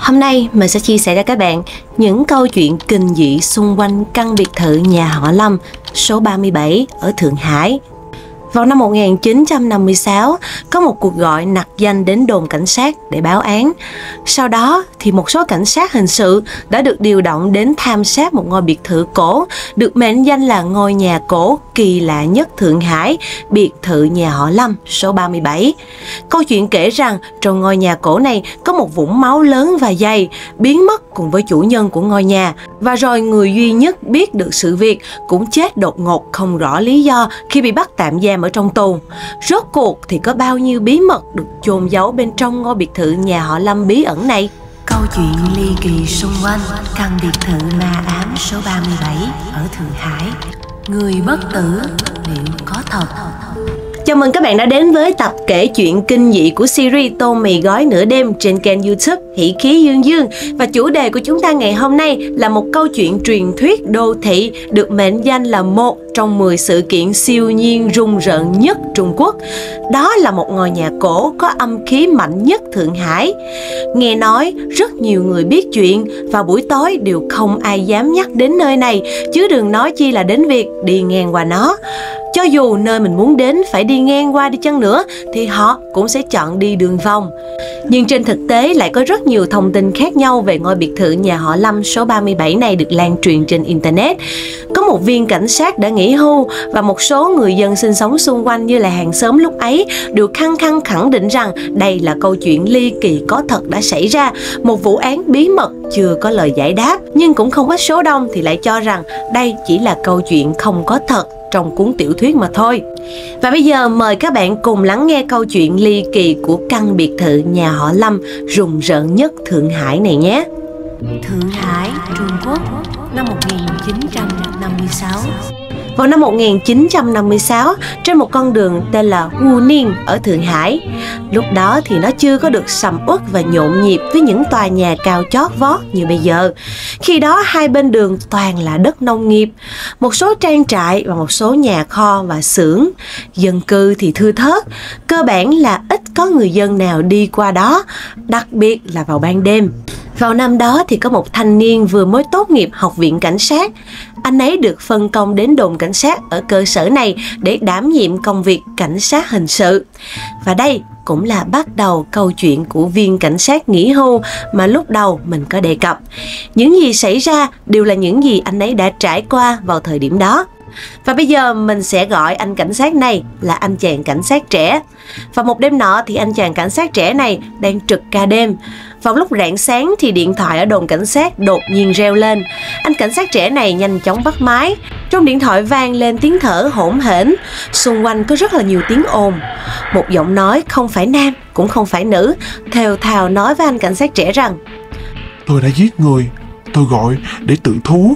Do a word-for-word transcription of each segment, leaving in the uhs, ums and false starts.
Hôm nay mình sẽ chia sẻ cho các bạn những câu chuyện kinh dị xung quanh căn biệt thự nhà họ Lâm số ba mươi bảy ở Thượng Hải. Vào năm một nghìn chín trăm năm mươi sáu, có một cuộc gọi nặc danh đến đồn cảnh sát để báo án. Sau đó thì một số cảnh sát hình sự đã được điều động đến tham sát một ngôi biệt thự cổ được mệnh danh là ngôi nhà cổ kỳ lạ nhất Thượng Hải, biệt thự nhà họ Lâm số ba mươi bảy. Câu chuyện kể rằng trong ngôi nhà cổ này có một vũng máu lớn và dày biến mất cùng với chủ nhân của ngôi nhà, và rồi người duy nhất biết được sự việc cũng chết đột ngột không rõ lý do khi bị bắt tạm giam ở trong tù. Rốt cuộc thì có bao nhiêu bí mật được chôn giấu bên trong ngôi biệt thự nhà họ Lâm bí ẩn này? Câu chuyện ly kỳ xung quanh căn biệt thự ma ám số ba mươi bảy ở Thượng Hải. Người bất tử liệu có thật? Chào mừng các bạn đã đến với tập kể chuyện kinh dị của series Tô Mì Gói Nửa Đêm trên kênh YouTube Hỉ Khí Dương Dương. Và chủ đề của chúng ta ngày hôm nay là một câu chuyện truyền thuyết đô thị được mệnh danh là một trong mười sự kiện siêu nhiên rùng rợn nhất Trung Quốc. Đó là một ngôi nhà cổ có âm khí mạnh nhất Thượng Hải. Nghe nói rất nhiều người biết chuyện, vào buổi tối đều không ai dám nhắc đến nơi này, chứ đừng nói chi là đến việc đi ngang qua nó. Cho dù nơi mình muốn đến phải đi ngang qua đi chăng nữa thì họ cũng sẽ chọn đi đường vòng. Nhưng trên thực tế lại có rất nhiều thông tin khác nhau về ngôi biệt thự nhà họ Lâm số ba mươi bảy này được lan truyền trên Internet. Có một viên cảnh sát đã nghỉ hưu và một số người dân sinh sống xung quanh như là hàng xóm lúc ấy đều khăng khăng khẳng định rằng đây là câu chuyện ly kỳ có thật đã xảy ra, một vụ án bí mật chưa có lời giải đáp. Nhưng cũng không ít số đông thì lại cho rằng đây chỉ là câu chuyện không có thật trong cuốn tiểu thuyết mà thôi. Và bây giờ mời các bạn cùng lắng nghe câu chuyện ly kỳ của căn biệt thự nhà họ Lâm rùng rợn nhất Thượng Hải này nhé. Thượng Hải, Trung Quốc, năm một nghìn chín trăm năm mươi sáu. Vào năm một nghìn chín trăm năm mươi sáu, trên một con đường tên là Hu Niên ở Thượng Hải. Lúc đó thì nó chưa có được sầm uất và nhộn nhịp với những tòa nhà cao chót vót như bây giờ. Khi đó hai bên đường toàn là đất nông nghiệp, một số trang trại và một số nhà kho và xưởng. Dân cư thì thưa thớt, cơ bản là ít có người dân nào đi qua đó, đặc biệt là vào ban đêm. Vào năm đó thì có một thanh niên vừa mới tốt nghiệp học viện cảnh sát. Anh ấy được phân công đến đồn cảnh sát ở cơ sở này để đảm nhiệm công việc cảnh sát hình sự. Và đây cũng là bắt đầu câu chuyện của viên cảnh sát nghỉ hưu mà lúc đầu mình có đề cập. Những gì xảy ra đều là những gì anh ấy đã trải qua vào thời điểm đó. Và bây giờ mình sẽ gọi anh cảnh sát này là anh chàng cảnh sát trẻ. Và một đêm nọ thì anh chàng cảnh sát trẻ này đang trực ca đêm. Vào lúc rạng sáng thì điện thoại ở đồn cảnh sát đột nhiên reo lên. Anh cảnh sát trẻ này nhanh chóng bắt máy. Trong điện thoại vang lên tiếng thở hổn hển. Xung quanh có rất là nhiều tiếng ồn. Một giọng nói không phải nam cũng không phải nữ thều thào nói với anh cảnh sát trẻ rằng: "Tôi đã giết người, tôi gọi để tự thú."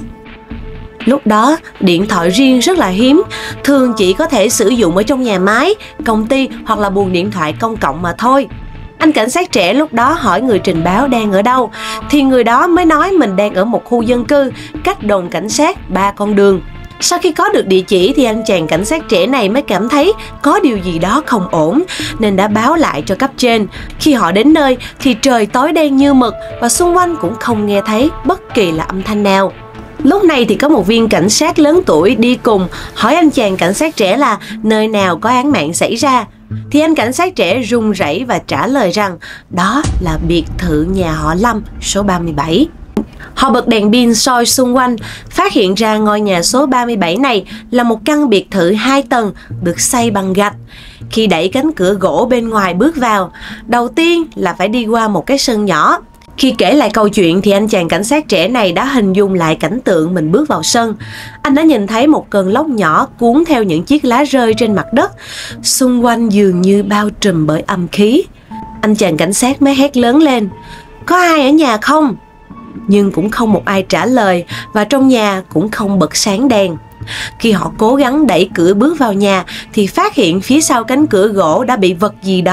Lúc đó điện thoại riêng rất là hiếm, thường chỉ có thể sử dụng ở trong nhà máy, công ty hoặc là buồng điện thoại công cộng mà thôi. Anh cảnh sát trẻ lúc đó hỏi người trình báo đang ở đâu, thì người đó mới nói mình đang ở một khu dân cư cách đồn cảnh sát ba con đường. Sau khi có được địa chỉ thì anh chàng cảnh sát trẻ này mới cảm thấy có điều gì đó không ổn, nên đã báo lại cho cấp trên. Khi họ đến nơi thì trời tối đen như mực và xung quanh cũng không nghe thấy bất kỳ là âm thanh nào. Lúc này thì có một viên cảnh sát lớn tuổi đi cùng hỏi anh chàng cảnh sát trẻ là nơi nào có án mạng xảy ra. Thì anh cảnh sát trẻ run rẩy và trả lời rằng đó là biệt thự nhà họ Lâm số ba mươi bảy. Họ bật đèn pin soi xung quanh, phát hiện ra ngôi nhà số ba mươi bảy này là một căn biệt thự hai tầng được xây bằng gạch. Khi đẩy cánh cửa gỗ bên ngoài bước vào, đầu tiên là phải đi qua một cái sân nhỏ. Khi kể lại câu chuyện thì anh chàng cảnh sát trẻ này đã hình dung lại cảnh tượng mình bước vào sân. Anh đã nhìn thấy một cơn lốc nhỏ cuốn theo những chiếc lá rơi trên mặt đất. Xung quanh dường như bao trùm bởi âm khí. Anh chàng cảnh sát mới hét lớn lên: "Có ai ở nhà không?" Nhưng cũng không một ai trả lời, và trong nhà cũng không bật sáng đèn. Khi họ cố gắng đẩy cửa bước vào nhà thì phát hiện phía sau cánh cửa gỗ đã bị vật gì đó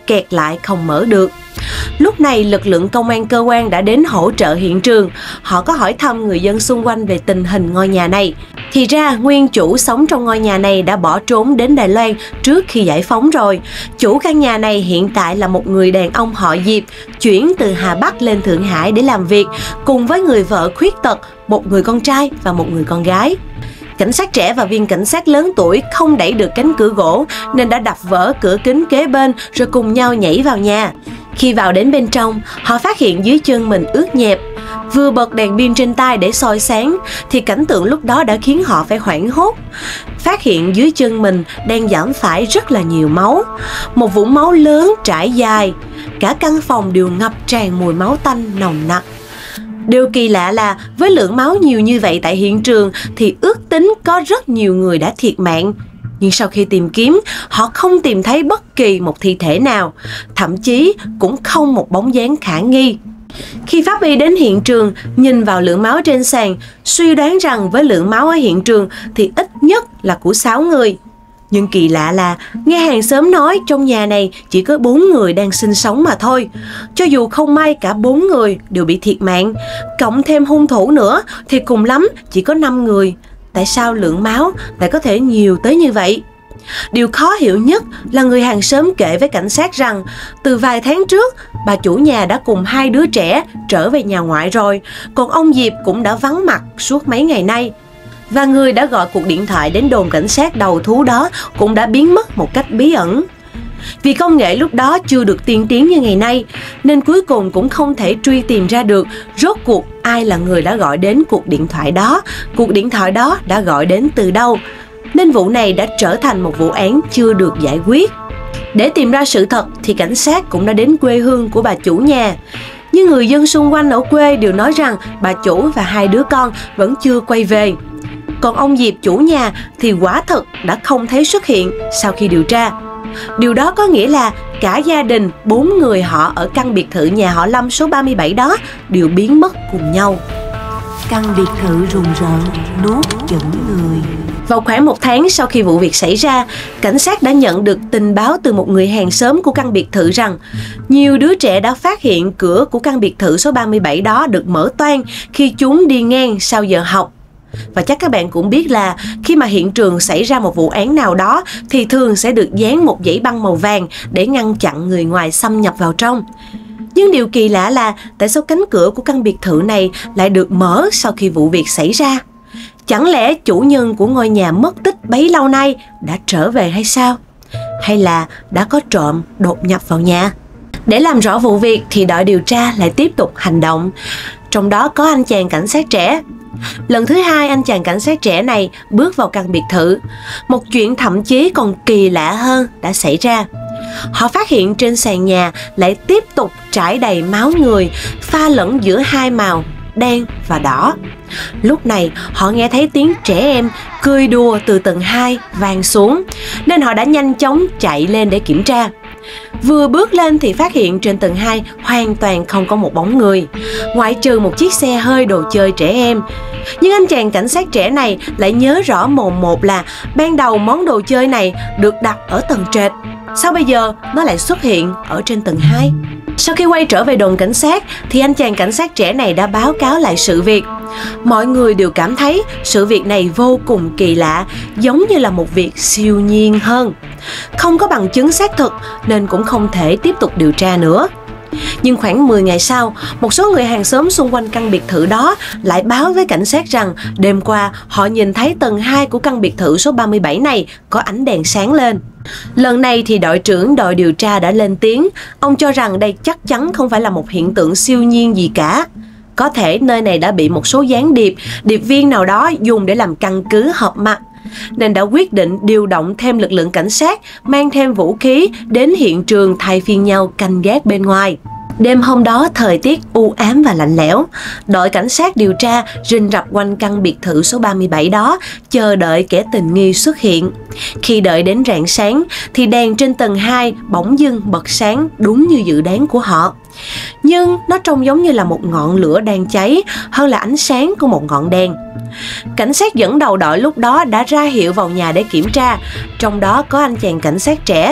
kẹt lại không mở được. Lúc này lực lượng công an cơ quan đã đến hỗ trợ hiện trường. Họ có hỏi thăm người dân xung quanh về tình hình ngôi nhà này. Thì ra nguyên chủ sống trong ngôi nhà này đã bỏ trốn đến Đài Loan trước khi giải phóng rồi. Chủ căn nhà này hiện tại là một người đàn ông họ Diệp, chuyển từ Hà Bắc lên Thượng Hải để làm việc, cùng với người vợ khuyết tật, một người con trai và một người con gái. Cảnh sát trẻ và viên cảnh sát lớn tuổi không đẩy được cánh cửa gỗ nên đã đập vỡ cửa kính kế bên rồi cùng nhau nhảy vào nhà. Khi vào đến bên trong, họ phát hiện dưới chân mình ướt nhẹp. Vừa bật đèn pin trên tay để soi sáng thì cảnh tượng lúc đó đã khiến họ phải hoảng hốt. Phát hiện dưới chân mình đang dẫm phải rất là nhiều máu. Một vũng máu lớn trải dài. Cả căn phòng đều ngập tràn mùi máu tanh nồng nặc. Điều kỳ lạ là với lượng máu nhiều như vậy tại hiện trường thì ước tính có rất nhiều người đã thiệt mạng. Nhưng sau khi tìm kiếm, họ không tìm thấy bất kỳ một thi thể nào, thậm chí cũng không một bóng dáng khả nghi. Khi pháp y đến hiện trường, nhìn vào lượng máu trên sàn, suy đoán rằng với lượng máu ở hiện trường thì ít nhất là của sáu người. Nhưng kỳ lạ là nghe hàng xóm nói trong nhà này chỉ có bốn người đang sinh sống mà thôi. Cho dù không may cả bốn người đều bị thiệt mạng, cộng thêm hung thủ nữa thì cùng lắm chỉ có năm người. Tại sao lượng máu lại có thể nhiều tới như vậy? Điều khó hiểu nhất là người hàng xóm kể với cảnh sát rằng từ vài tháng trước, bà chủ nhà đã cùng hai đứa trẻ trở về nhà ngoại rồi, còn ông Diệp cũng đã vắng mặt suốt mấy ngày nay. Và người đã gọi cuộc điện thoại đến đồn cảnh sát đầu thú đó cũng đã biến mất một cách bí ẩn. Vì công nghệ lúc đó chưa được tiên tiến như ngày nay, nên cuối cùng cũng không thể truy tìm ra được rốt cuộc ai là người đã gọi đến cuộc điện thoại đó, cuộc điện thoại đó đã gọi đến từ đâu. Nên vụ này đã trở thành một vụ án chưa được giải quyết. Để tìm ra sự thật thì cảnh sát cũng đã đến quê hương của bà chủ nhà. Nhưng người dân xung quanh ở quê đều nói rằng bà chủ và hai đứa con vẫn chưa quay về. Còn ông Diệp chủ nhà thì quả thực đã không thấy xuất hiện sau khi điều tra. Điều đó có nghĩa là cả gia đình bốn người họ ở căn biệt thự nhà họ Lâm số ba mươi bảy đó đều biến mất cùng nhau. Căn biệt thự rùng rợn nuốt chửng người. Vào khoảng một tháng sau khi vụ việc xảy ra, cảnh sát đã nhận được tình báo từ một người hàng xóm của căn biệt thự rằng nhiều đứa trẻ đã phát hiện cửa của căn biệt thự số ba mươi bảy đó được mở toang khi chúng đi ngang sau giờ học. Và chắc các bạn cũng biết là khi mà hiện trường xảy ra một vụ án nào đó thì thường sẽ được dán một dãy băng màu vàng để ngăn chặn người ngoài xâm nhập vào trong. Nhưng điều kỳ lạ là tại sao cánh cửa của căn biệt thự này lại được mở sau khi vụ việc xảy ra? Chẳng lẽ chủ nhân của ngôi nhà mất tích bấy lâu nay đã trở về hay sao? Hay là đã có trộm đột nhập vào nhà? Để làm rõ vụ việc thì đội điều tra lại tiếp tục hành động. Trong đó có anh chàng cảnh sát trẻ. Lần thứ hai anh chàng cảnh sát trẻ này bước vào căn biệt thự. Một chuyện thậm chí còn kỳ lạ hơn đã xảy ra. Họ phát hiện trên sàn nhà lại tiếp tục trải đầy máu người, pha lẫn giữa hai màu đen và đỏ. Lúc này họ nghe thấy tiếng trẻ em cười đùa từ tầng hai vang xuống, nên họ đã nhanh chóng chạy lên để kiểm tra. Vừa bước lên thì phát hiện trên tầng hai hoàn toàn không có một bóng người, ngoại trừ một chiếc xe hơi đồ chơi trẻ em. Nhưng anh chàng cảnh sát trẻ này lại nhớ rõ mồn một là ban đầu món đồ chơi này được đặt ở tầng trệt, sao bây giờ nó lại xuất hiện ở trên tầng hai? Sau khi quay trở về đồn cảnh sát thì anh chàng cảnh sát trẻ này đã báo cáo lại sự việc. Mọi người đều cảm thấy sự việc này vô cùng kỳ lạ, giống như là một việc siêu nhiên hơn. Không có bằng chứng xác thực nên cũng không thể tiếp tục điều tra nữa. Nhưng khoảng mười ngày sau, một số người hàng xóm xung quanh căn biệt thự đó lại báo với cảnh sát rằng đêm qua họ nhìn thấy tầng hai của căn biệt thự số ba mươi bảy này có ánh đèn sáng lên. Lần này thì đội trưởng đội điều tra đã lên tiếng. Ông cho rằng đây chắc chắn không phải là một hiện tượng siêu nhiên gì cả. Có thể nơi này đã bị một số gián điệp, điệp viên nào đó dùng để làm căn cứ họp mặt, nên đã quyết định điều động thêm lực lượng cảnh sát, mang thêm vũ khí đến hiện trường thay phiên nhau canh gác bên ngoài. Đêm hôm đó thời tiết u ám và lạnh lẽo. Đội cảnh sát điều tra rình rập quanh căn biệt thự số ba mươi bảy đó, chờ đợi kẻ tình nghi xuất hiện. Khi đợi đến rạng sáng thì đèn trên tầng hai bỗng dưng bật sáng đúng như dự đoán của họ. Nhưng nó trông giống như là một ngọn lửa đang cháy hơn là ánh sáng của một ngọn đèn. Cảnh sát dẫn đầu đội lúc đó đã ra hiệu vào nhà để kiểm tra, trong đó có anh chàng cảnh sát trẻ.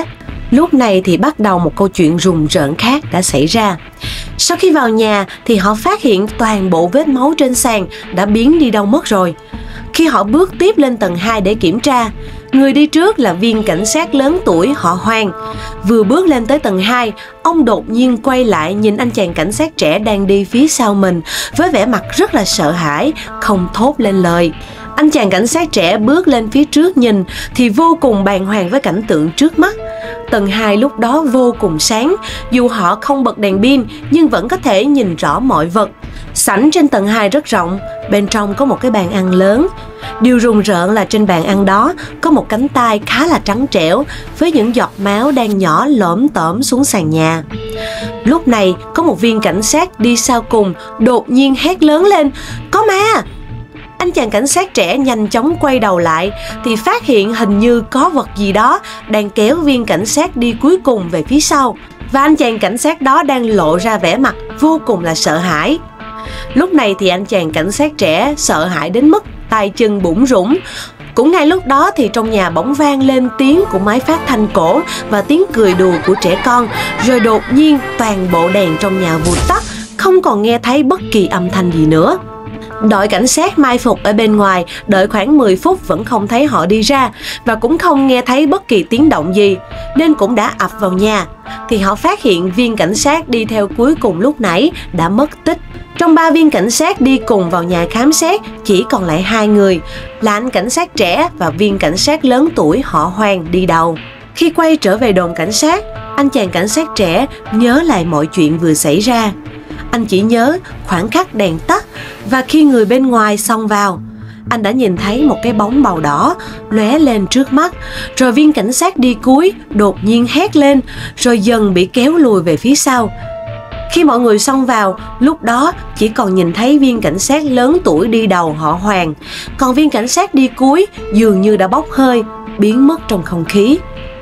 Lúc này thì bắt đầu một câu chuyện rùng rợn khác đã xảy ra. Sau khi vào nhà thì họ phát hiện toàn bộ vết máu trên sàn đã biến đi đâu mất rồi. Khi họ bước tiếp lên tầng hai để kiểm tra, người đi trước là viên cảnh sát lớn tuổi họ Hoàng. Vừa bước lên tới tầng hai, ông đột nhiên quay lại nhìn anh chàng cảnh sát trẻ đang đi phía sau mình với vẻ mặt rất là sợ hãi, không thốt lên lời. Anh chàng cảnh sát trẻ bước lên phía trước nhìn thì vô cùng bàng hoàng với cảnh tượng trước mắt. Tầng hai lúc đó vô cùng sáng, dù họ không bật đèn pin nhưng vẫn có thể nhìn rõ mọi vật. Sảnh trên tầng hai rất rộng, bên trong có một cái bàn ăn lớn. Điều rùng rợn là trên bàn ăn đó có một cánh tay khá là trắng trẻo với những giọt máu đang nhỏ lởm tởm xuống sàn nhà. Lúc này có một viên cảnh sát đi sau cùng đột nhiên hét lớn lên: "Có ma!" Anh chàng cảnh sát trẻ nhanh chóng quay đầu lại thì phát hiện hình như có vật gì đó đang kéo viên cảnh sát đi cuối cùng về phía sau. Và anh chàng cảnh sát đó đang lộ ra vẻ mặt vô cùng là sợ hãi. Lúc này thì anh chàng cảnh sát trẻ sợ hãi đến mức tay chân bủn rủn. Cũng ngay lúc đó thì trong nhà bỗng vang lên tiếng của máy phát thanh cổ và tiếng cười đùa của trẻ con. Rồi đột nhiên toàn bộ đèn trong nhà vụt tắt, không còn nghe thấy bất kỳ âm thanh gì nữa. Đội cảnh sát mai phục ở bên ngoài đợi khoảng mười phút vẫn không thấy họ đi ra và cũng không nghe thấy bất kỳ tiếng động gì, nên cũng đã ập vào nhà. Thì họ phát hiện viên cảnh sát đi theo cuối cùng lúc nãy đã mất tích. Trong ba viên cảnh sát đi cùng vào nhà khám xét chỉ còn lại hai người, là anh cảnh sát trẻ và viên cảnh sát lớn tuổi họ Hoàng đi đầu. Khi quay trở về đồn cảnh sát, anh chàng cảnh sát trẻ nhớ lại mọi chuyện vừa xảy ra. Anh chỉ nhớ khoảnh khắc đèn tắt và khi người bên ngoài xông vào, anh đã nhìn thấy một cái bóng màu đỏ lóe lên trước mắt. Rồi viên cảnh sát đi cuối đột nhiên hét lên rồi dần bị kéo lùi về phía sau. Khi mọi người xông vào, lúc đó chỉ còn nhìn thấy viên cảnh sát lớn tuổi đi đầu họ Hoàng, còn viên cảnh sát đi cuối dường như đã bốc hơi, biến mất trong không khí.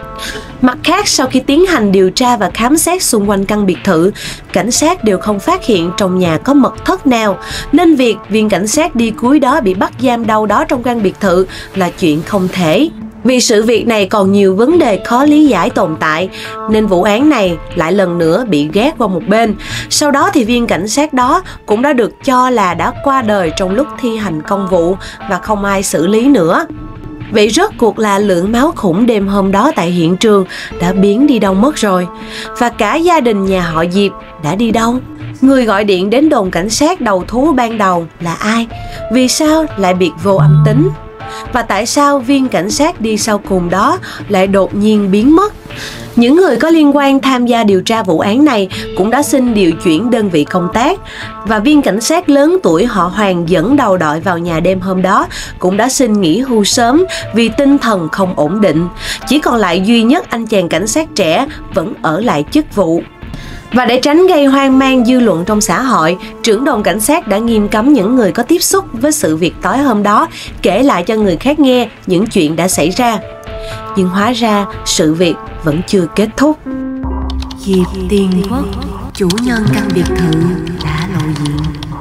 Mặt khác, sau khi tiến hành điều tra và khám xét xung quanh căn biệt thự, cảnh sát đều không phát hiện trong nhà có mật thất nào, nên việc viên cảnh sát đi cuối đó bị bắt giam đâu đó trong căn biệt thự là chuyện không thể. Vì sự việc này còn nhiều vấn đề khó lý giải tồn tại, nên vụ án này lại lần nữa bị gác qua một bên. Sau đó thì viên cảnh sát đó cũng đã được cho là đã qua đời trong lúc thi hành công vụ và không ai xử lý nữa. Vậy rốt cuộc là lượng máu khủng đêm hôm đó tại hiện trường đã biến đi đâu mất rồi? Và cả gia đình nhà họ Diệp đã đi đâu? Người gọi điện đến đồn cảnh sát đầu thú ban đầu là ai? Vì sao lại biệt vô âm tính? Và tại sao viên cảnh sát đi sau cùng đó lại đột nhiên biến mất? Những người có liên quan tham gia điều tra vụ án này cũng đã xin điều chuyển đơn vị công tác, và viên cảnh sát lớn tuổi họ Hoàng dẫn đầu đội vào nhà đêm hôm đó cũng đã xin nghỉ hưu sớm vì tinh thần không ổn định. Chỉ còn lại duy nhất anh chàng cảnh sát trẻ vẫn ở lại chức vụ. Và để tránh gây hoang mang dư luận trong xã hội, trưởng đồn cảnh sát đã nghiêm cấm những người có tiếp xúc với sự việc tối hôm đó kể lại cho người khác nghe những chuyện đã xảy ra. Nhưng hóa ra sự việc vẫn chưa kết thúc. Diệp Tiền Quốc, chủ nhân căn biệt thự đã lộ diện.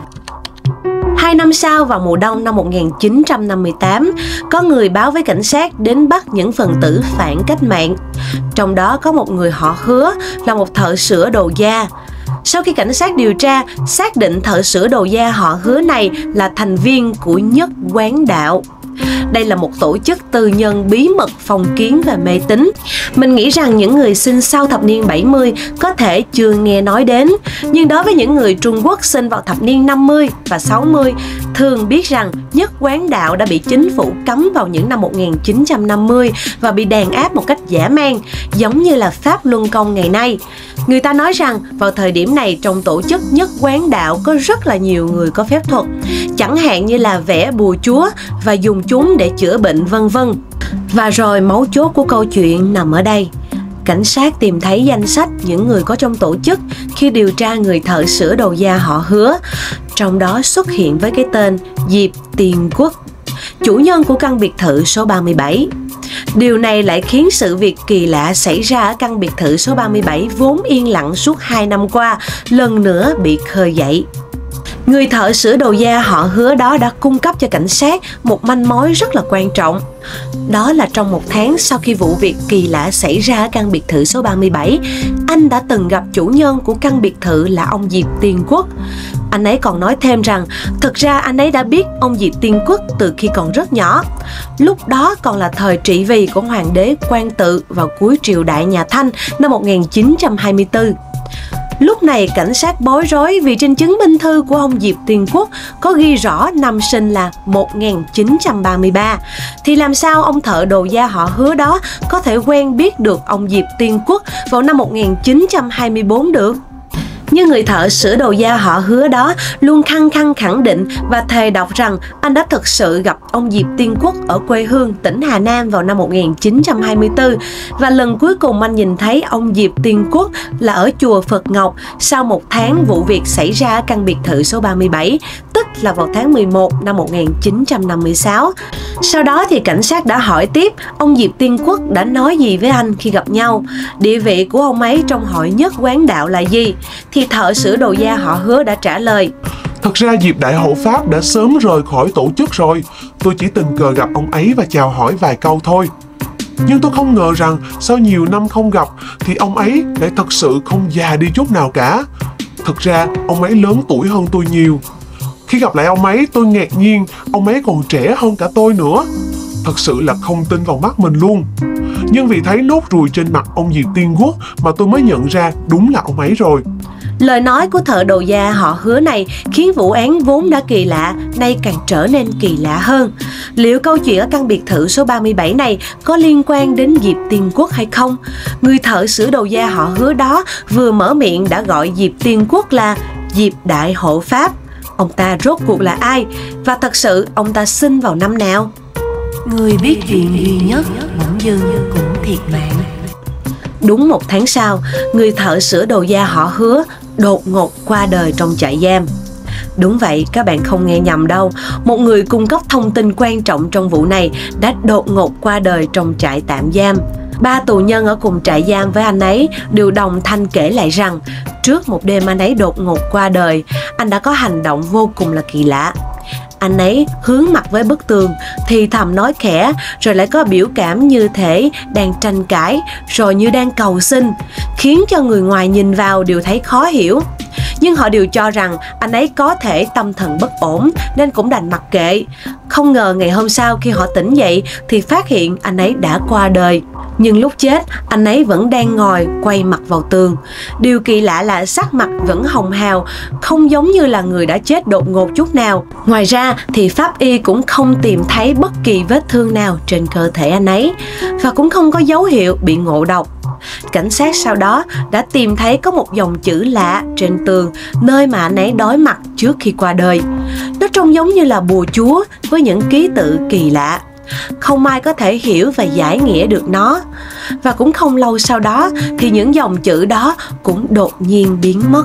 Hai năm sau, vào mùa đông năm một nghìn chín trăm năm mươi tám, có người báo với cảnh sát đến bắt những phần tử phản cách mạng. Trong đó có một người họ Hứa là một thợ sửa đồ da. Sau khi cảnh sát điều tra, xác định thợ sửa đồ da họ Hứa này là thành viên của Nhất Quán Đạo. Đây là một tổ chức tư nhân bí mật, phong kiến và mê tín. Mình nghĩ rằng những người sinh sau thập niên bảy mươi có thể chưa nghe nói đến, nhưng đối với những người Trung Quốc sinh vào thập niên năm mươi và sáu mươi thường biết rằng Nhất Quán Đạo đã bị chính phủ cấm vào những năm một nghìn chín trăm năm mươi và bị đàn áp một cách dã man, giống như là Pháp Luân Công ngày nay. Người ta nói rằng vào thời điểm này trong tổ chức Nhất Quán Đạo có rất là nhiều người có phép thuật, chẳng hạn như là vẽ bùa chúa và dùng chúng để chữa bệnh vân vân. Và rồi mấu chốt của câu chuyện nằm ở đây. Cảnh sát tìm thấy danh sách những người có trong tổ chức khi điều tra người thợ sửa đồ da họ Hứa. Trong đó xuất hiện với cái tên Diệp Tiền Quốc, chủ nhân của căn biệt thự số ba mươi bảy. Điều này lại khiến sự việc kỳ lạ xảy ra ở căn biệt thự số ba mươi bảy vốn yên lặng suốt hai năm qua lần nữa bị khơi dậy. Người thợ sửa đồ da họ Hứa đó đã cung cấp cho cảnh sát một manh mối rất là quan trọng. Đó là trong một tháng sau khi vụ việc kỳ lạ xảy ra ở căn biệt thự số ba mươi bảy, anh đã từng gặp chủ nhân của căn biệt thự là ông Diệp Tiên Quốc. Anh ấy còn nói thêm rằng thực ra anh ấy đã biết ông Diệp Tiên Quốc từ khi còn rất nhỏ. Lúc đó còn là thời trị vì của hoàng đế Quang Tự vào cuối triều đại nhà Thanh năm một nghìn chín trăm hai mươi tư. Lúc này cảnh sát bối rối vì trên chứng minh thư của ông Diệp Tiên Quốc có ghi rõ năm sinh là một nghìn chín trăm ba mươi ba. Thì làm sao ông thợ đồ da họ Hứa đó có thể quen biết được ông Diệp Tiên Quốc vào năm một nghìn chín trăm hai mươi tư được? Nhưng người thợ sửa đồ da họ Hứa đó luôn khăng khăng khẳng định và thề đọc rằng anh đã thực sự gặp ông Diệp Tiên Quốc ở quê hương tỉnh Hà Nam vào năm một nghìn chín trăm hai mươi tư. Và lần cuối cùng anh nhìn thấy ông Diệp Tiên Quốc là ở chùa Phật Ngọc sau một tháng vụ việc xảy ra ở căn biệt thự số ba mươi bảy, tức là vào tháng mười một năm một nghìn chín trăm năm mươi sáu. Sau đó thì cảnh sát đã hỏi tiếp ông Diệp Tiên Quốc đã nói gì với anh khi gặp nhau, địa vị của ông ấy trong hội nhất quán đạo là gì. Thì thợ sửa đồ da họ Hứa đã trả lời: Thật ra Diệp Đại Hộ Pháp đã sớm rời khỏi tổ chức rồi. Tôi chỉ tình cờ gặp ông ấy và chào hỏi vài câu thôi. Nhưng tôi không ngờ rằng sau nhiều năm không gặp thì ông ấy lại thật sự không già đi chút nào cả. Thực ra ông ấy lớn tuổi hơn tôi nhiều. Khi gặp lại ông ấy tôi ngạc nhiên ông ấy còn trẻ hơn cả tôi nữa. Thật sự là không tin vào mắt mình luôn. Nhưng vì thấy nốt ruồi trên mặt ông Diệp Tiên Quốc mà tôi mới nhận ra đúng là ông ấy rồi. Lời nói của thợ đồ da họ Hứa này khiến vụ án vốn đã kỳ lạ nay càng trở nên kỳ lạ hơn. Liệu câu chuyện ở căn biệt thự số ba mươi bảy này có liên quan đến Diệp Tiên Quốc hay không? Người thợ sửa đồ da họ Hứa đó vừa mở miệng đã gọi Diệp Tiên Quốc là Diệp Đại Hộ Pháp. Ông ta rốt cuộc là ai? Và thật sự ông ta sinh vào năm nào? Người biết chuyện duy nhất bỗng dưng cũng thiệt mạng. Đúng một tháng sau, người thợ sửa đồ da họ Hứa đột ngột qua đời trong trại giam. Đúng vậy, các bạn không nghe nhầm đâu. Một người cung cấp thông tin quan trọng trong vụ này đã đột ngột qua đời trong trại tạm giam. Ba tù nhân ở cùng trại giam với anh ấy đều đồng thanh kể lại rằng trước một đêm anh ấy đột ngột qua đời, anh đã có hành động vô cùng là kỳ lạ. Anh ấy hướng mặt với bức tường, thì thầm nói khẽ, rồi lại có biểu cảm như thể đang tranh cãi, rồi như đang cầu xin, khiến cho người ngoài nhìn vào đều thấy khó hiểu. Nhưng họ đều cho rằng anh ấy có thể tâm thần bất ổn nên cũng đành mặc kệ. Không ngờ ngày hôm sau khi họ tỉnh dậy thì phát hiện anh ấy đã qua đời. Nhưng lúc chết, anh ấy vẫn đang ngồi quay mặt vào tường. Điều kỳ lạ là sắc mặt vẫn hồng hào, không giống như là người đã chết đột ngột chút nào. Ngoài ra thì pháp y cũng không tìm thấy bất kỳ vết thương nào trên cơ thể anh ấy, và cũng không có dấu hiệu bị ngộ độc. Cảnh sát sau đó đã tìm thấy có một dòng chữ lạ trên tường nơi mà anh ấy đối mặt trước khi qua đời. Nó trông giống như là bùa chú với những ký tự kỳ lạ. Không ai có thể hiểu và giải nghĩa được nó. Và cũng không lâu sau đó thì những dòng chữ đó cũng đột nhiên biến mất.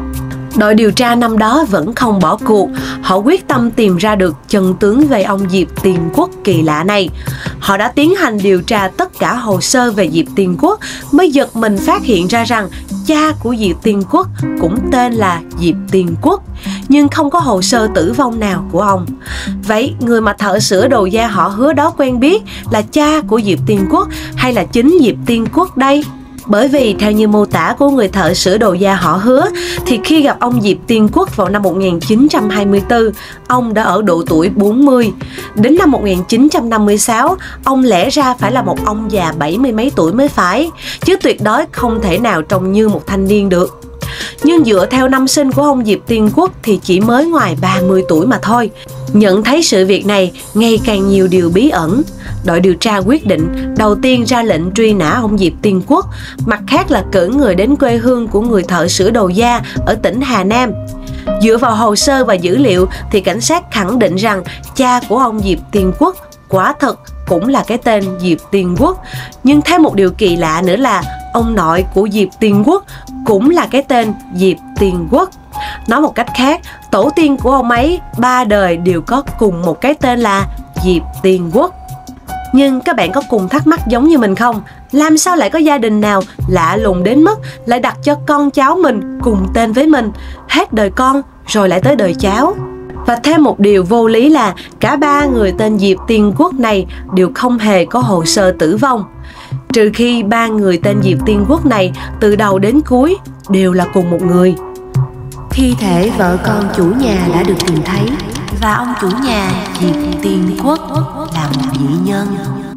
Đội điều tra năm đó vẫn không bỏ cuộc. Họ quyết tâm tìm ra được chân tướng về ông Diệp Tiên Quốc kỳ lạ này. Họ đã tiến hành điều tra tất cả hồ sơ về Diệp Tiên Quốc, mới giật mình phát hiện ra rằng cha của Diệp Tiên Quốc cũng tên là Diệp Tiên Quốc, nhưng không có hồ sơ tử vong nào của ông. Vậy người mà thợ sửa đồ da họ Hứa đó quen biết là cha của Diệp Tiên Quốc hay là chính Diệp Tiên Quốc đây? Bởi vì theo như mô tả của người thợ sửa đồ da họ Hứa thì khi gặp ông Diệp Tiên Quốc vào năm một nghìn chín trăm hai mươi tư, ông đã ở độ tuổi bốn mươi. Đến năm một nghìn chín trăm năm mươi sáu, ông lẽ ra phải là một ông già bảy mươi mấy tuổi mới phải, chứ tuyệt đối không thể nào trông như một thanh niên được. Nhưng dựa theo năm sinh của ông Diệp Tiên Quốc thì chỉ mới ngoài ba mươi tuổi mà thôi. Nhận thấy sự việc này ngày càng nhiều điều bí ẩn, đội điều tra quyết định đầu tiên ra lệnh truy nã ông Diệp Tiên Quốc, mặt khác là cử người đến quê hương của người thợ sửa đồ da ở tỉnh Hà Nam. Dựa vào hồ sơ và dữ liệu thì cảnh sát khẳng định rằng cha của ông Diệp Tiên Quốc quả thật cũng là cái tên Diệp Tiên Quốc. Nhưng thêm một điều kỳ lạ nữa là ông nội của Diệp Tiên Quốc cũng là cái tên Diệp Tiên Quốc. Nói một cách khác, tổ tiên của ông ấy ba đời đều có cùng một cái tên là Diệp Tiên Quốc. Nhưng các bạn có cùng thắc mắc giống như mình không? Làm sao lại có gia đình nào lạ lùng đến mức lại đặt cho con cháu mình cùng tên với mình? Hết đời con rồi lại tới đời cháu. Và thêm một điều vô lý là cả ba người tên Diệp Tiên Quốc này đều không hề có hồ sơ tử vong, trừ khi ba người tên Diệp Tiên Quốc này từ đầu đến cuối đều là cùng một người. Thi thể vợ con chủ nhà đã được tìm thấy, và ông chủ nhà Diệp Tiên Quốc là một dị nhân.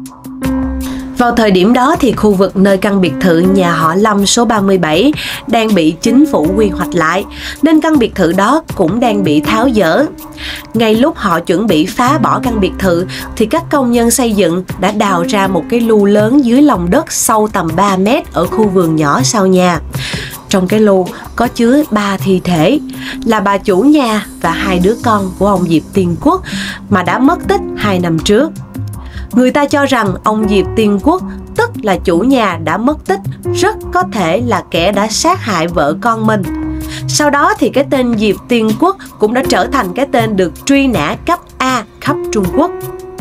Vào thời điểm đó thì khu vực nơi căn biệt thự nhà họ Lâm số ba mươi bảy đang bị chính phủ quy hoạch lại, nên căn biệt thự đó cũng đang bị tháo dỡ. Ngay lúc họ chuẩn bị phá bỏ căn biệt thự thì các công nhân xây dựng đã đào ra một cái lu lớn dưới lòng đất sâu tầm ba mét ở khu vườn nhỏ sau nhà. Trong cái lu có chứa ba thi thể, là bà chủ nhà và hai đứa con của ông Diệp Tiên Quốc mà đã mất tích hai năm trước. Người ta cho rằng ông Diệp Tiên Quốc, tức là chủ nhà đã mất tích, rất có thể là kẻ đã sát hại vợ con mình. Sau đó thì cái tên Diệp Tiên Quốc cũng đã trở thành cái tên được truy nã cấp A khắp Trung Quốc.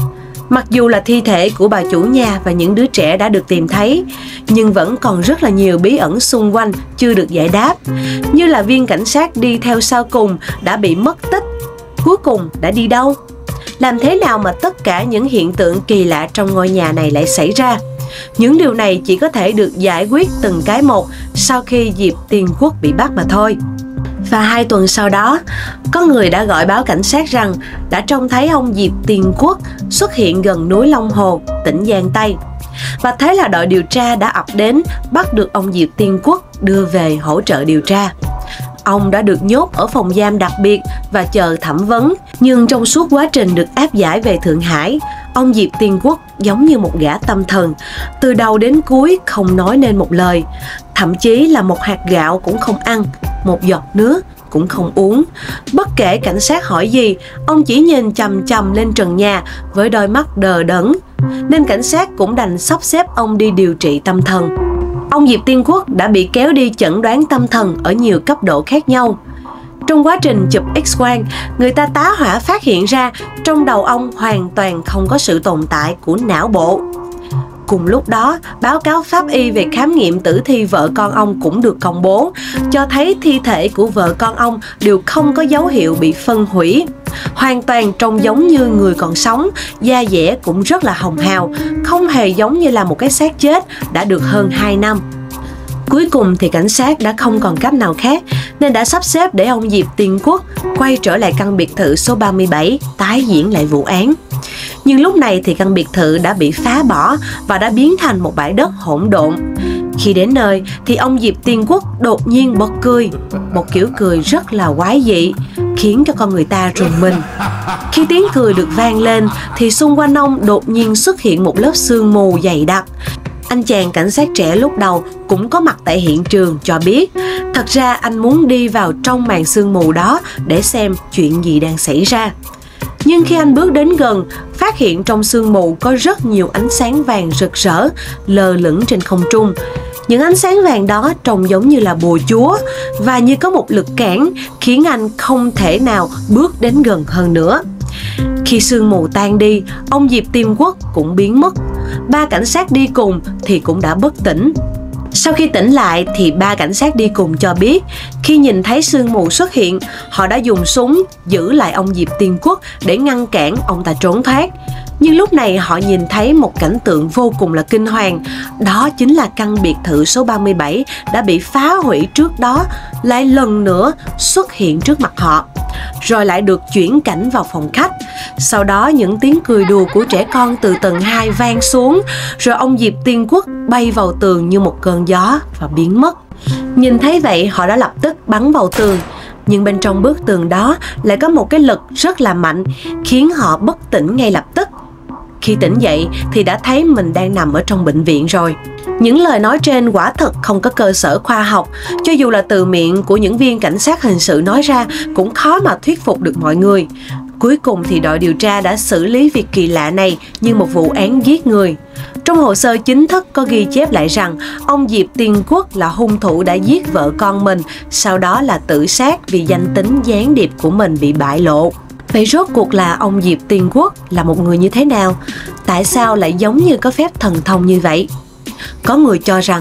Mặc dù là thi thể của bà chủ nhà và những đứa trẻ đã được tìm thấy, nhưng vẫn còn rất là nhiều bí ẩn xung quanh chưa được giải đáp. Như là viên cảnh sát đi theo sau cùng đã bị mất tích, cuối cùng đã đi đâu? Làm thế nào mà tất cả những hiện tượng kỳ lạ trong ngôi nhà này lại xảy ra? Những điều này chỉ có thể được giải quyết từng cái một sau khi Diệp Tiên Quốc bị bắt mà thôi. Và hai tuần sau đó, có người đã gọi báo cảnh sát rằng đã trông thấy ông Diệp Tiên Quốc xuất hiện gần núi Long Hồ, tỉnh Giang Tây. Và thế là đội điều tra đã ập đến bắt được ông Diệp Tiên Quốc đưa về hỗ trợ điều tra. Ông đã được nhốt ở phòng giam đặc biệt và chờ thẩm vấn. Nhưng trong suốt quá trình được áp giải về Thượng Hải, ông Diệp Tiên Quốc giống như một gã tâm thần, từ đầu đến cuối không nói nên một lời, thậm chí là một hạt gạo cũng không ăn, một giọt nước cũng không uống. Bất kể cảnh sát hỏi gì, ông chỉ nhìn chằm chằm lên trần nhà với đôi mắt đờ đẫn, nên cảnh sát cũng đành sắp xếp ông đi điều trị tâm thần. Ông Diệp Tiên Quốc đã bị kéo đi chẩn đoán tâm thần ở nhiều cấp độ khác nhau. Trong quá trình chụp X-quang, người ta tá hỏa phát hiện ra trong đầu ông hoàn toàn không có sự tồn tại của não bộ. Cùng lúc đó, báo cáo pháp y về khám nghiệm tử thi vợ con ông cũng được công bố, cho thấy thi thể của vợ con ông đều không có dấu hiệu bị phân hủy. Hoàn toàn trông giống như người còn sống, da dẻ cũng rất là hồng hào, không hề giống như là một cái xác chết đã được hơn hai năm. Cuối cùng thì cảnh sát đã không còn cách nào khác nên đã sắp xếp để ông Diệp Tiên Quốc quay trở lại căn biệt thự số ba mươi bảy tái diễn lại vụ án. Nhưng lúc này thì căn biệt thự đã bị phá bỏ và đã biến thành một bãi đất hỗn độn. Khi đến nơi thì ông Diệp Tiên Quốc đột nhiên bật cười, một kiểu cười rất là quái dị, khiến cho con người ta rùng mình. Khi tiếng cười được vang lên thì xung quanh ông đột nhiên xuất hiện một lớp sương mù dày đặc. Anh chàng cảnh sát trẻ lúc đầu cũng có mặt tại hiện trường cho biết, thật ra anh muốn đi vào trong màn sương mù đó để xem chuyện gì đang xảy ra. Nhưng khi anh bước đến gần, phát hiện trong sương mù có rất nhiều ánh sáng vàng rực rỡ lơ lửng trên không trung. Những ánh sáng vàng đó trông giống như là bùa chúa và như có một lực cản khiến anh không thể nào bước đến gần hơn nữa. Khi sương mù tan đi, ông Diệp Tiên Quốc cũng biến mất. Ba cảnh sát đi cùng thì cũng đã bất tỉnh. Sau khi tỉnh lại thì ba cảnh sát đi cùng cho biết, khi nhìn thấy sương mù xuất hiện, họ đã dùng súng giữ lại ông Diệp Tiên Quốc để ngăn cản ông ta trốn thoát. Nhưng lúc này họ nhìn thấy một cảnh tượng vô cùng là kinh hoàng. Đó chính là căn biệt thự số ba mươi bảy đã bị phá hủy trước đó lại lần nữa xuất hiện trước mặt họ, rồi lại được chuyển cảnh vào phòng khách. Sau đó những tiếng cười đùa của trẻ con từ tầng hai vang xuống, rồi ông Diệp Tiên Quốc bay vào tường như một cơn gió và biến mất. Nhìn thấy vậy họ đã lập tức bắn vào tường, nhưng bên trong bức tường đó lại có một cái lực rất là mạnh khiến họ bất tỉnh ngay lập tức. Khi tỉnh dậy thì đã thấy mình đang nằm ở trong bệnh viện rồi. Những lời nói trên quả thật không có cơ sở khoa học, cho dù là từ miệng của những viên cảnh sát hình sự nói ra cũng khó mà thuyết phục được mọi người. Cuối cùng thì đội điều tra đã xử lý việc kỳ lạ này như một vụ án giết người. Trong hồ sơ chính thức có ghi chép lại rằng ông Diệp Tiên Quốc là hung thủ đã giết vợ con mình, sau đó là tự sát vì danh tính gián điệp của mình bị bại lộ. Vậy rốt cuộc là ông Diệp Tiên Quốc là một người như thế nào? Tại sao lại giống như có phép thần thông như vậy? Có người cho rằng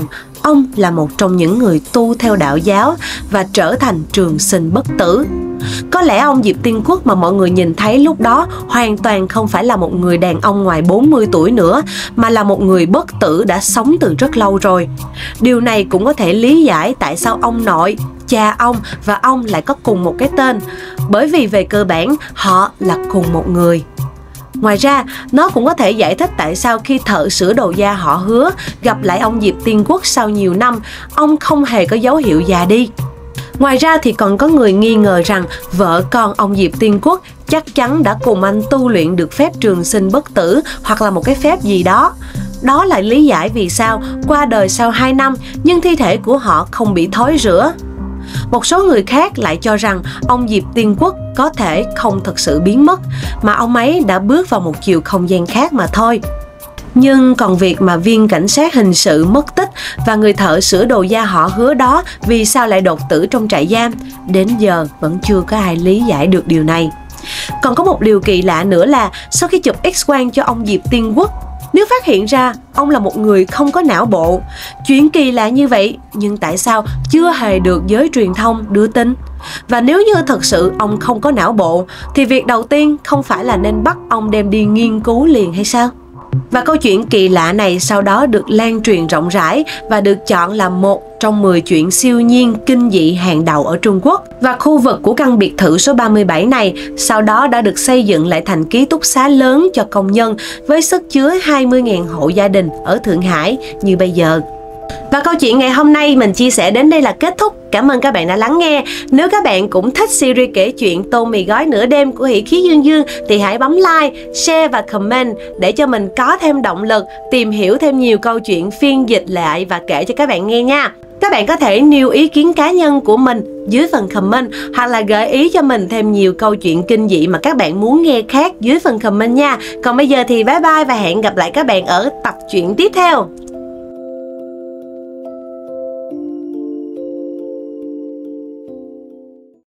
ông là một trong những người tu theo đạo giáo và trở thành trường sinh bất tử. Có lẽ ông Diệp Tiên Quốc mà mọi người nhìn thấy lúc đó hoàn toàn không phải là một người đàn ông ngoài bốn mươi tuổi nữa, mà là một người bất tử đã sống từ rất lâu rồi. Điều này cũng có thể lý giải tại sao ông nội, cha ông và ông lại có cùng một cái tên, bởi vì về cơ bản họ là cùng một người. Ngoài ra, nó cũng có thể giải thích tại sao khi thợ sửa đồ da họ Hứa gặp lại ông Diệp Tiên Quốc sau nhiều năm, ông không hề có dấu hiệu già đi. Ngoài ra thì còn có người nghi ngờ rằng vợ con ông Diệp Tiên Quốc chắc chắn đã cùng anh tu luyện được phép trường sinh bất tử hoặc là một cái phép gì đó. Đó là lý giải vì sao qua đời sau hai năm nhưng thi thể của họ không bị thối rữa. Một số người khác lại cho rằng ông Diệp Tiên Quốc có thể không thực sự biến mất, mà ông ấy đã bước vào một chiều không gian khác mà thôi. Nhưng còn việc mà viên cảnh sát hình sự mất tích và người thợ sửa đồ da họ Hứa đó vì sao lại đột tử trong trại giam, đến giờ vẫn chưa có ai lý giải được điều này. Còn có một điều kỳ lạ nữa là sau khi chụp X-quang cho ông Diệp Tiên Quốc, nếu phát hiện ra ông là một người không có não bộ. Chuyện kỳ lạ như vậy, nhưng tại sao chưa hề được giới truyền thông đưa tin? Và nếu như thật sự ông không có não bộ, thì việc đầu tiên không phải là nên bắt ông đem đi nghiên cứu liền hay sao? Và câu chuyện kỳ lạ này sau đó được lan truyền rộng rãi và được chọn là một trong mười chuyện siêu nhiên kinh dị hàng đầu ở Trung Quốc. Và khu vực của căn biệt thự số ba mươi bảy này sau đó đã được xây dựng lại thành ký túc xá lớn cho công nhân với sức chứa hai mươi nghìn hộ gia đình ở Thượng Hải như bây giờ. Và câu chuyện ngày hôm nay mình chia sẻ đến đây là kết thúc. Cảm ơn các bạn đã lắng nghe. Nếu các bạn cũng thích series kể chuyện Tô Mì Gói Nửa Đêm của Hỷ Khí Dương Dương thì hãy bấm like, share và comment để cho mình có thêm động lực tìm hiểu thêm nhiều câu chuyện phiên dịch lại và kể cho các bạn nghe nha. Các bạn có thể nêu ý kiến cá nhân của mình dưới phần comment hoặc là gợi ý cho mình thêm nhiều câu chuyện kinh dị mà các bạn muốn nghe khác dưới phần comment nha. Còn bây giờ thì bye bye và hẹn gặp lại các bạn ở tập truyện tiếp theo.